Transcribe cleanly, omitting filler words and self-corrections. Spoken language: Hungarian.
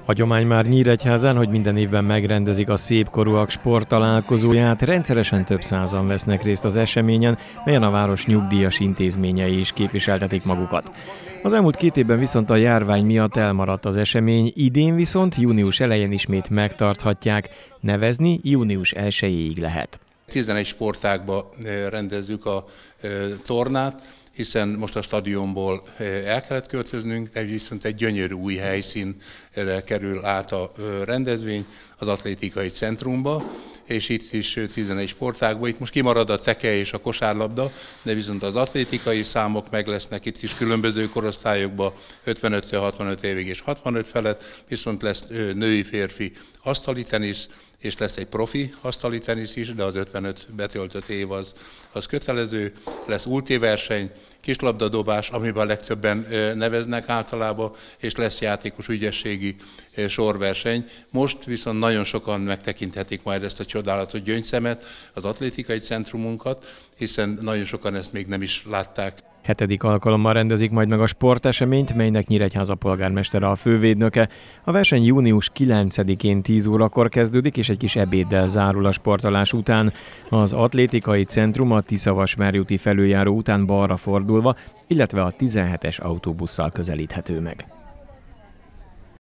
Hagyomány már Nyíregyházán, hogy minden évben megrendezik a szépkorúak sporttalálkozóját, rendszeresen több százan vesznek részt az eseményen, melyen a város nyugdíjas intézményei is képviseltetik magukat. Az elmúlt 2 évben viszont a járvány miatt elmaradt az esemény, idén viszont június elején ismét megtarthatják, nevezni június 1-ig lehet. 11 sportágban rendezzük a tornát, hiszen most a stadionból el kellett költöznünk, de viszont egy gyönyörű új helyszínre kerül át a rendezvény, az atlétikai centrumba, és itt is 11 sportágban. Itt most kimarad a teke és a kosárlabda, de viszont az atlétikai számok meg lesznek itt is különböző korosztályokban, 55-65 évig és 65 felett, viszont lesz női-férfi asztali tenisz, és lesz egy profi asztali tenisz is, de az 55 betöltött év az kötelező, lesz ultiverseny, kislabdadobás, amiben a legtöbben neveznek általában, és lesz játékos ügyességi sorverseny. Most viszont nagyon sokan megtekinthetik majd ezt a csodálatos gyöngyszemet, az atlétikai centrumunkat, hiszen nagyon sokan ezt még nem is látták. 7. alkalommal rendezik majd meg a sporteseményt, melynek Nyíregyháza polgármestere a fővédnöke. A verseny június 9-én 10 órakor kezdődik, és egy kis ebéddel zárul a sportolás után. Az atlétikai centrum a Tiszavasmerjúti felüljáró után balra fordulva, illetve a 17-es autóbusszal közelíthető meg.